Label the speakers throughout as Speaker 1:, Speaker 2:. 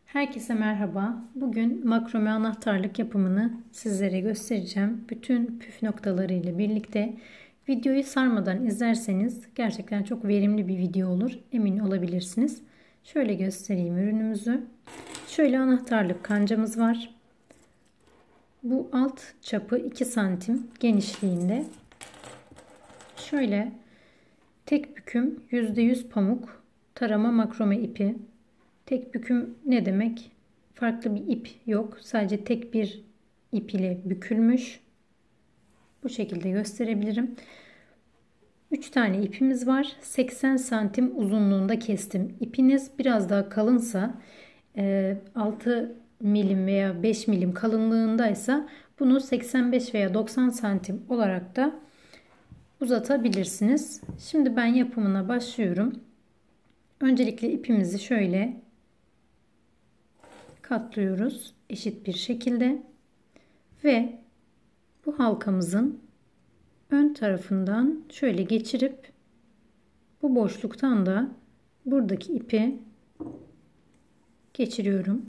Speaker 1: Herkese merhaba. Bugün makrome anahtarlık yapımını sizlere göstereceğim. Bütün püf noktalarıyla birlikte videoyu sarmadan izlerseniz gerçekten çok verimli bir video olur. Emin olabilirsiniz. Şöyle göstereyim ürünümüzü. Şöyle anahtarlık kancamız var. Bu alt çapı 2 santim genişliğinde. Şöyle tek büküm %100 pamuk tarama makrome ipi. Tek büküm ne demek? Farklı bir ip yok. Sadece tek bir ip ile bükülmüş. Bu şekilde gösterebilirim. 3 tane ipimiz var. 80 santim uzunluğunda kestim. İpiniz biraz daha kalınsa 6 milim veya 5 milim kalınlığındaysa bunu 85 veya 90 santim olarak da uzatabilirsiniz. Şimdi ben yapımına başlıyorum. Öncelikle ipimizi şöyle katlıyoruz eşit bir şekilde ve bu halkamızın ön tarafından şöyle geçirip bu boşluktan da buradaki ipi geçiriyorum.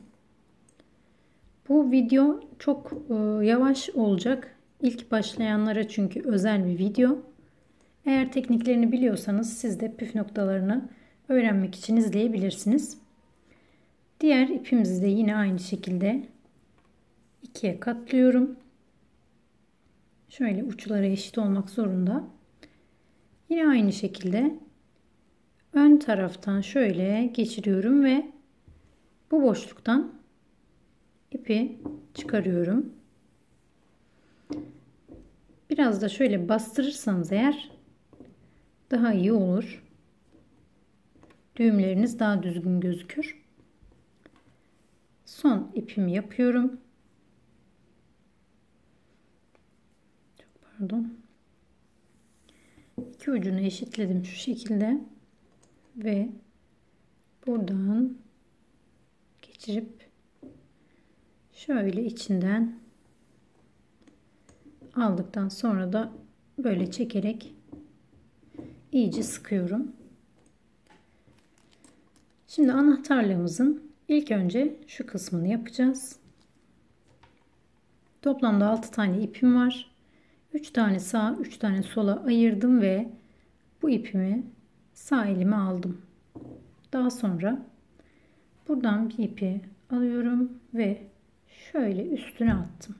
Speaker 1: Bu video çok yavaş olacak. İlk başlayanlara çünkü özel bir video. Eğer tekniklerini biliyorsanız siz de püf noktalarını öğrenmek için izleyebilirsiniz. Diğer ipimizi de yine aynı şekilde ikiye katlıyorum. Şöyle uçları eşit olmak zorunda. Yine aynı şekilde ön taraftan şöyle geçiriyorum ve bu boşluktan ipi çıkarıyorum. Biraz da şöyle bastırırsanız eğer daha iyi olur. Düğümleriniz daha düzgün gözükür. Son ipimi yapıyorum. Pardon. İki ucunu eşitledim şu şekilde ve buradan geçirip şöyle içinden aldıktan sonra da böyle çekerek iyice sıkıyorum. Şimdi anahtarlığımızın ilk önce şu kısmını yapacağız. Toplamda 6 tane ipim var. 3 tane sağa, 3 tane sola ayırdım ve bu ipimi sağ elime aldım. Daha sonra buradan bir ipi alıyorum ve şöyle üstüne attım.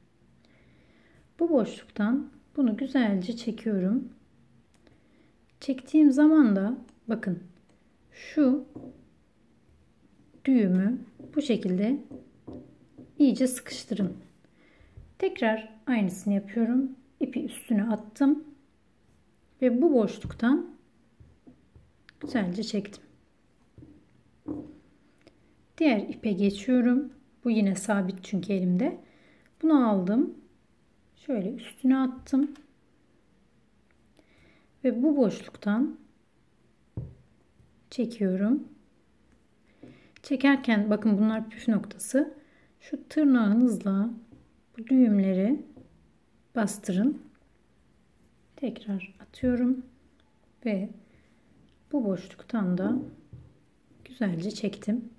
Speaker 1: Bu boşluktan bunu güzelce çekiyorum. Çektiğim zaman da bakın şu düğümü bu şekilde iyice sıkıştırın. Tekrar aynısını yapıyorum. İpi üstüne attım ve bu boşluktan güzelce çektim. Diğer ipe geçiyorum. Bu yine sabit çünkü elimde. Bunu aldım. Şöyle üstüne attım. Ve bu boşluktan çekiyorum. Çekerken bakın bunlar püf noktası. Şu tırnağınızla bu düğümleri bastırın. Tekrar atıyorum ve bu boşluktan da güzelce çektim.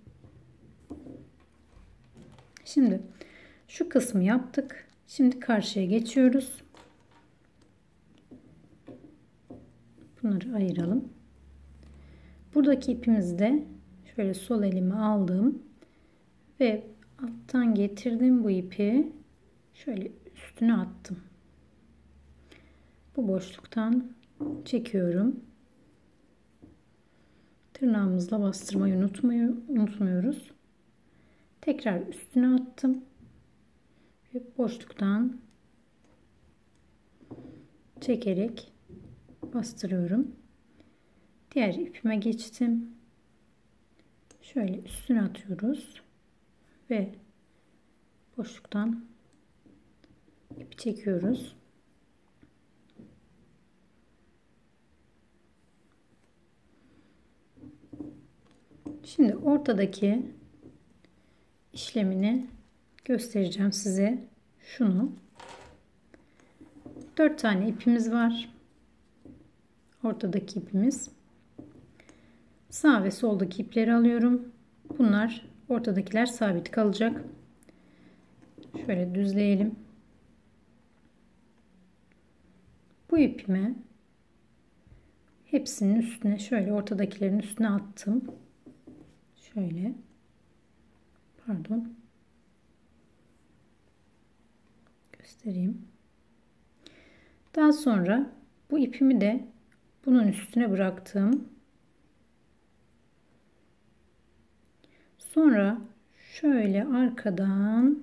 Speaker 1: Şimdi şu kısmı yaptık. Şimdi karşıya geçiyoruz. Bunları ayıralım. Buradaki ipimizi de şöyle sol elime aldım ve alttan getirdim bu ipi. Şöyle üstüne attım. Bu boşluktan çekiyorum. Tırnağımızla bastırmayı unutmuyoruz. Tekrar üstüne attım. Ve boşluktan çekerek bastırıyorum. Diğer ipime geçtim. Şöyle üstüne atıyoruz. Ve boşluktan ipi çekiyoruz. Şimdi ortadaki işlemini göstereceğim size. Şunu. 4 tane ipimiz var. Ortadaki ipimiz. Sağ ve soldaki ipleri alıyorum. Bunlar Ortadakiler sabit kalacak. Şöyle düzleyelim. Bu ipimi hepsinin üstüne, şöyle ortadakilerin üstüne attım. Şöyle. Pardon. Göstereyim. Daha sonra bu ipimi de bunun üstüne bıraktım. Sonra şöyle arkadan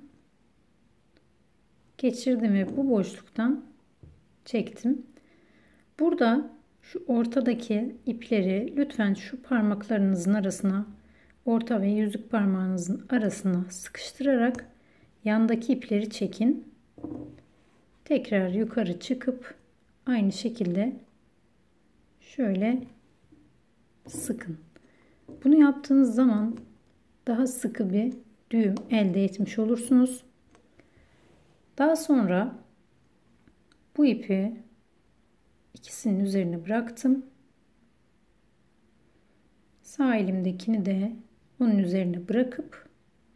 Speaker 1: geçirdim ve bu boşluktan çektim. Burada şu ortadaki ipleri lütfen şu parmaklarınızın arasına, orta ve yüzük parmağınızın arasına sıkıştırarak yandaki ipleri çekin. Tekrar yukarı çıkıp aynı şekilde şöyle sıkın. Bunu yaptığınız zaman daha sıkı bir düğüm elde etmiş olursunuz. Daha sonra bu ipi ikisinin üzerine bıraktım. Sağ elimdekini de onun üzerine bırakıp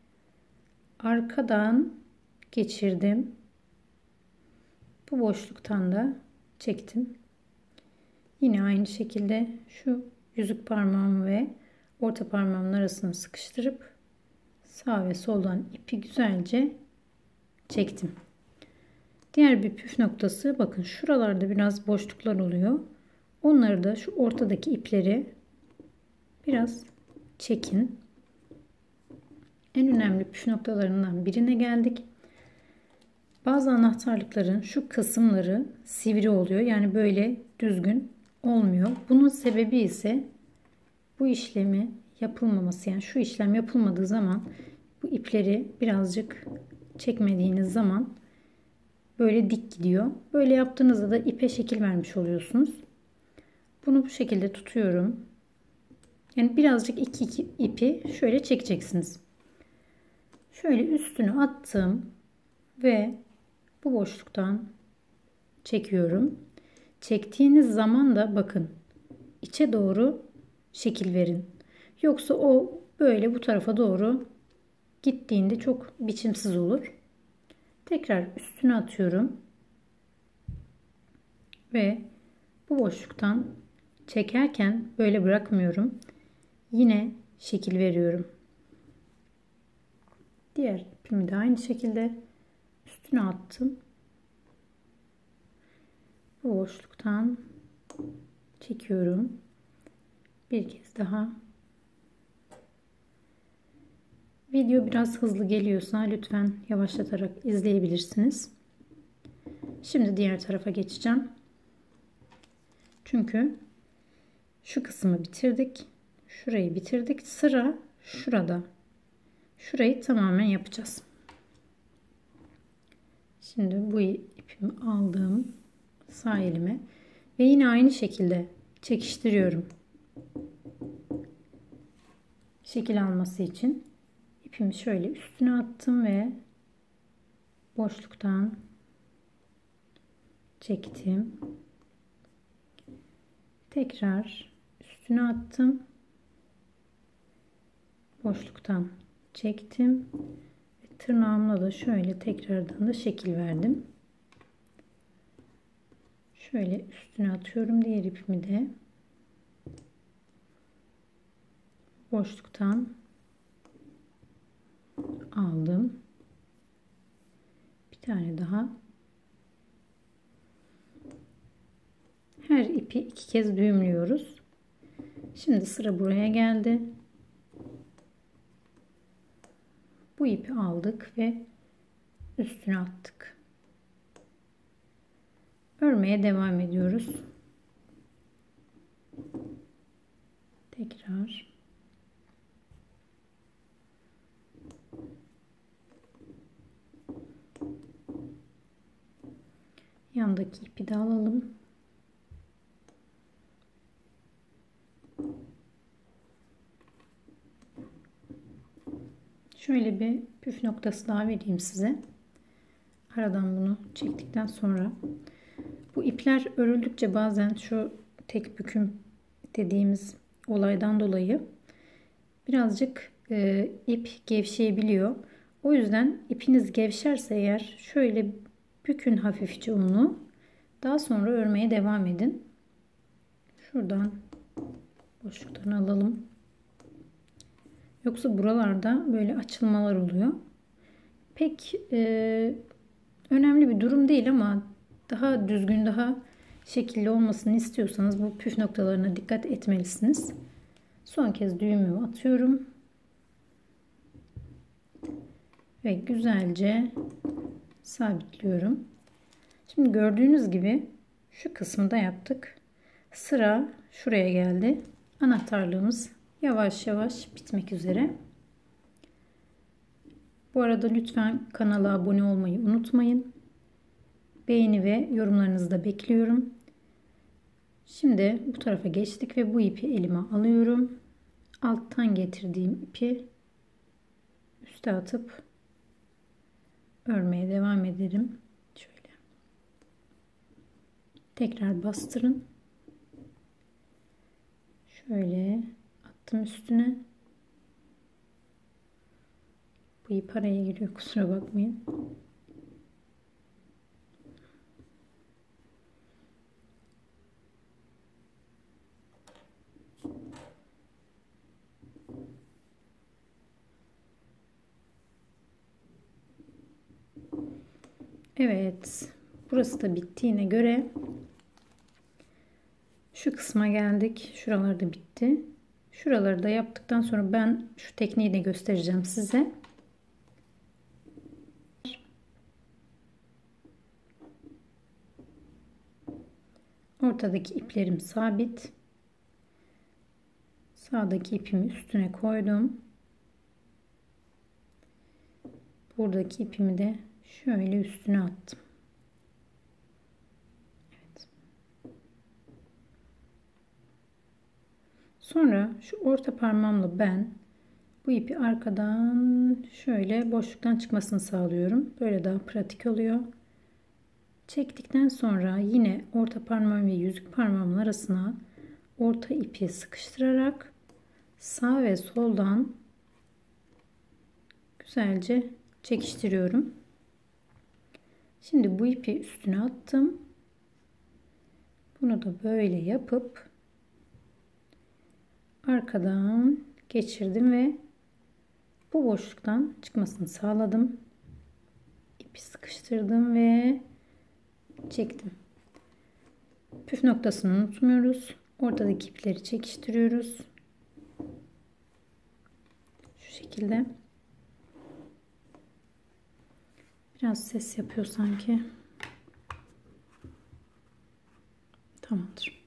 Speaker 1: arkadan geçirdim. Bu boşluktan da çektim. Yine aynı şekilde şu yüzük parmağımı ve orta parmağımın arasını sıkıştırıp sağ ve soldan ipi güzelce çektim. Diğer bir püf noktası, bakın şuralarda biraz boşluklar oluyor. Onları da şu ortadaki ipleri biraz çekin. En önemli püf noktalarından birine geldik. Bazı anahtarlıkların şu kısımları sivri oluyor. Yani böyle düzgün olmuyor. Bunun sebebi ise bu işlemi yapılmaması. Yani şu işlem yapılmadığı zaman bu ipleri birazcık çekmediğiniz zaman böyle dik gidiyor. Böyle yaptığınızda da ipe şekil vermiş oluyorsunuz. Bunu bu şekilde tutuyorum. Yani birazcık iki ipi şöyle çekeceksiniz. Şöyle üstünü attım ve bu boşluktan çekiyorum. Çektiğiniz zaman da bakın içe doğru şekil verin. Yoksa o böyle bu tarafa doğru gittiğinde çok biçimsiz olur. Tekrar üstüne atıyorum. Ve bu boşluktan çekerken böyle bırakmıyorum. Yine şekil veriyorum. Diğer ipimi de aynı şekilde üstüne attım. Bu boşluktan çekiyorum. Bir kez daha. Video biraz hızlı geliyorsa lütfen yavaşlatarak izleyebilirsiniz. Şimdi diğer tarafa geçeceğim. Çünkü şu kısmı bitirdik. Şurayı bitirdik. Sıra şurada. Şurayı tamamen yapacağız. Şimdi bu ipimi aldım sağ elime ve yine aynı şekilde çekiştiriyorum. Şekil alması için ipimi şöyle üstüne attım ve boşluktan çektim. Tekrar üstüne attım. Boşluktan çektim. Ve tırnağımla da şöyle tekrardan da şekil verdim. Şöyle üstüne atıyorum diğer ipimi de. Boşluktan aldım. Bir tane daha. Her ipi iki kez düğümlüyoruz. Şimdi sıra buraya geldi. Bu ipi aldık ve üstüne attık. Örmeye devam ediyoruz. Tekrar. Yandaki ipi de alalım. Şöyle bir püf noktası daha vereyim size. Aradan bunu çektikten sonra bu ipler örüldükçe bazen şu tek büküm dediğimiz olaydan dolayı birazcık ip gevşeyebiliyor. O yüzden ipiniz gevşerse eğer şöyle bükün hafifçe onu. Daha sonra örmeye devam edin. Şuradan boşluktan alalım. Yoksa buralarda böyle açılmalar oluyor. Pek önemli bir durum değil ama daha düzgün, daha şekilli olmasını istiyorsanız bu püf noktalarına dikkat etmelisiniz. Son kez düğümümü atıyorum. Ve güzelce sabitliyorum. Şimdi gördüğünüz gibi şu kısmı da yaptık. Sıra şuraya geldi. Anahtarlığımız yavaş yavaş bitmek üzere. Bu arada lütfen kanala abone olmayı unutmayın. Beğeni ve yorumlarınızı da bekliyorum. Şimdi bu tarafa geçtik ve bu ipi elime alıyorum. Alttan getirdiğim ipi üste atıp örmeye devam ederim. Şöyle. Tekrar bastırın. Şöyle attım üstüne. Bu ip araya giriyor, kusura bakmayın. Evet, burası da bittiğine göre şu kısma geldik. Şuralar da bitti. Şuraları da yaptıktan sonra ben şu tekniği de göstereceğim size. Ortadaki iplerim sabit. Sağdaki ipimi üstüne koydum. Buradaki ipimi de şöyle üstüne attım. Evet. Sonra şu orta parmağımla ben bu ipi arkadan şöyle boşluktan çıkmasını sağlıyorum. Böyle daha pratik oluyor. Çektikten sonra yine orta parmağım ve yüzük parmağımın arasına orta ipi sıkıştırarak sağ ve soldan güzelce çekiştiriyorum. Şimdi bu ipi üstüne attım. Bunu da böyle yapıp arkadan geçirdim ve bu boşluktan çıkmasını sağladım. İpi sıkıştırdım ve çektim. Püf noktasını unutmuyoruz. Ortadaki ipleri çekiştiriyoruz. Şu şekilde. Biraz ses yapıyor sanki. Tamamdır.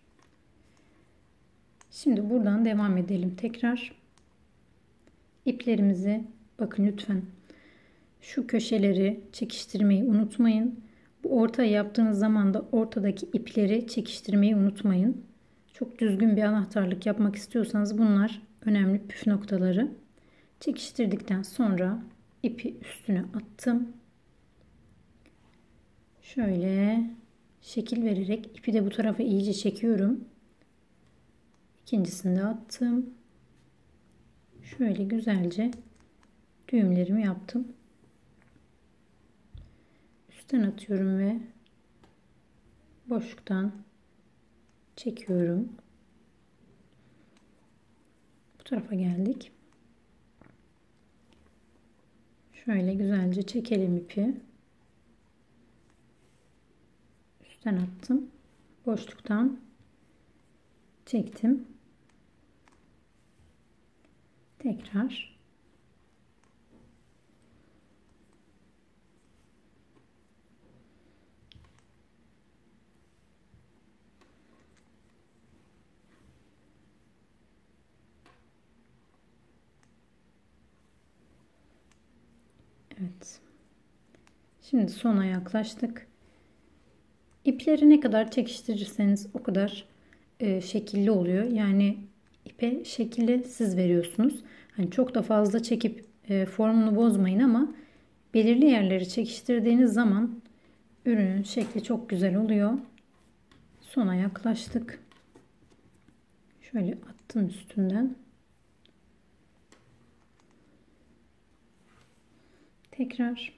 Speaker 1: Şimdi buradan devam edelim tekrar. İplerimizi bakın lütfen şu köşeleri çekiştirmeyi unutmayın. Bu ortayı yaptığınız zaman da ortadaki ipleri çekiştirmeyi unutmayın. Çok düzgün bir anahtarlık yapmak istiyorsanız bunlar önemli püf noktaları. Çekiştirdikten sonra ipi üstüne attım. Şöyle şekil vererek ipi de bu tarafa iyice çekiyorum. İkincisini de attım. Şöyle güzelce düğümlerimi yaptım. Üstten atıyorum ve boşluktan çekiyorum. Bu tarafa geldik. Şöyle güzelce çekelim ipi. Üstten attım. Boşluktan çektim. Tekrar evet. Şimdi sona yaklaştık. İpleri ne kadar çekiştirirseniz o kadar şekilli oluyor. Yani ipe şekilli siz veriyorsunuz. Hani çok da fazla çekip formunu bozmayın ama belirli yerleri çekiştirdiğiniz zaman ürünün şekli çok güzel oluyor. Sona yaklaştık. Şöyle attım üstünden. tekrar.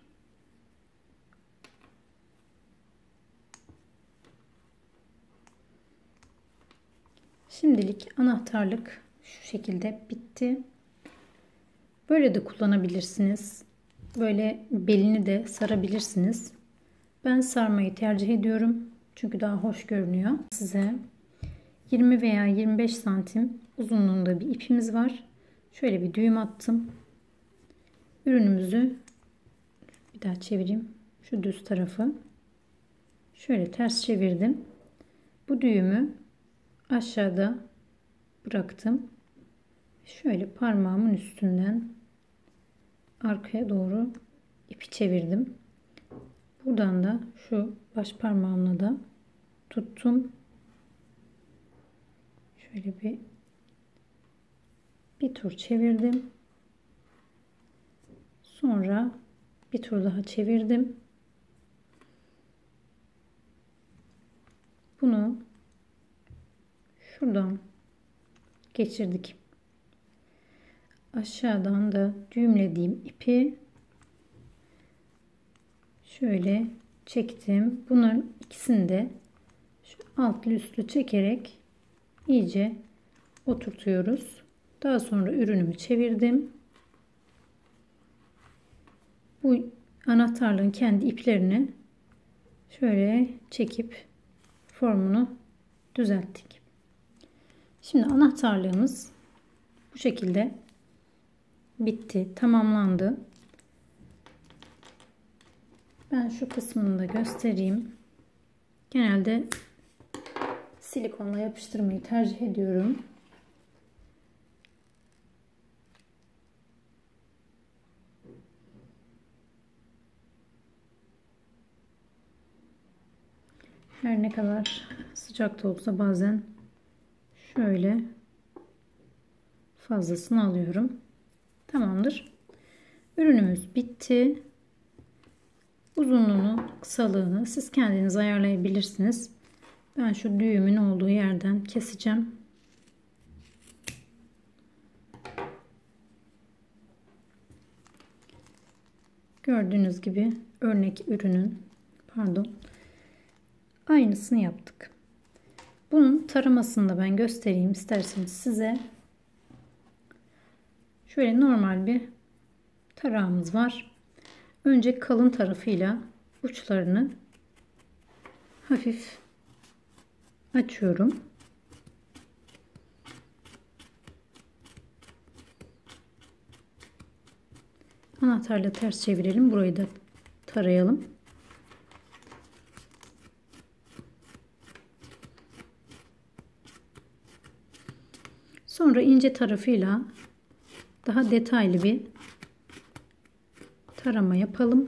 Speaker 1: Şimdilik anahtarlık şu şekilde bitti. Böyle de kullanabilirsiniz. Böyle belini de sarabilirsiniz. Ben sarmayı tercih ediyorum. Çünkü daha hoş görünüyor. Size 20 veya 25 santim uzunluğunda bir ipimiz var. Şöyle bir düğüm attım. Ürünümüzü bir daha çevireyim. Şu düz tarafı. Şöyle ters çevirdim. Bu düğümü aşağıda bıraktım. Şöyle parmağımın üstünden arkaya doğru ipi çevirdim. Buradan da şu baş parmağımla da tuttum. Şöyle bir tur çevirdim. Sonra bir tur daha çevirdim. Bunu şuradan geçirdik. Aşağıdan da düğümlediğim ipi şöyle çektim. Bunların ikisini de şu altlı üstlü çekerek iyice oturtuyoruz. Daha sonra ürünümü çevirdim. Bu anahtarlığın kendi iplerini şöyle çekip formunu düzelttik. Şimdi anahtarlığımız bu şekilde bitti, tamamlandı. Ben şu kısmını da göstereyim. Genelde silikonla yapıştırmayı tercih ediyorum. Her ne kadar sıcak da olsa bazen şöyle fazlasını alıyorum. Tamamdır. Ürünümüz bitti. Uzunluğunu, kısalığını siz kendiniz ayarlayabilirsiniz. Ben şu düğümün olduğu yerden keseceğim. Gördüğünüz gibi örnek ürünün aynısını yaptık. Bunun taramasını da ben göstereyim isterseniz size. Şöyle normal bir tarağımız var. Önce kalın tarafıyla uçlarını hafif açıyorum. Anahtarla ters çevirelim. Burayı da tarayalım. Sonra ince tarafıyla daha detaylı bir tarama yapalım.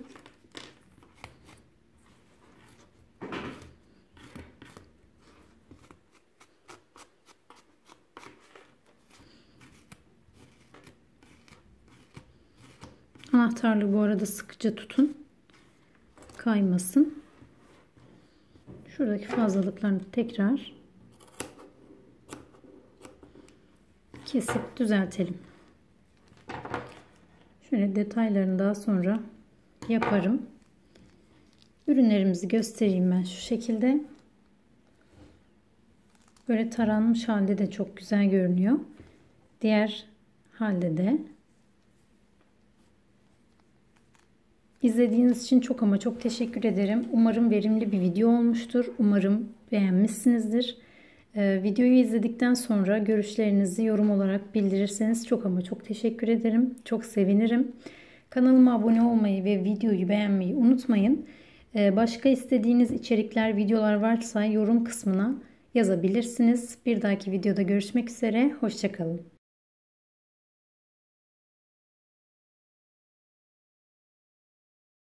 Speaker 1: Anahtarlığı bu arada sıkıca tutun. Kaymasın. Şuradaki fazlalıklarını tekrar kesip düzeltelim. Şöyle detaylarını daha sonra yaparım. Ürünlerimizi göstereyim ben şu şekilde. Böyle taranmış halde de çok güzel görünüyor. Diğer halde de. İzlediğiniz için çok ama çok teşekkür ederim. Umarım verimli bir video olmuştur. Umarım beğenmişsinizdir. Videoyu izledikten sonra görüşlerinizi yorum olarak bildirirseniz çok ama çok teşekkür ederim. Çok sevinirim. Kanalıma abone olmayı ve videoyu beğenmeyi unutmayın. Başka istediğiniz içerikler, videolar varsa yorum kısmına yazabilirsiniz. Bir dahaki videoda görüşmek üzere. Hoşça kalın.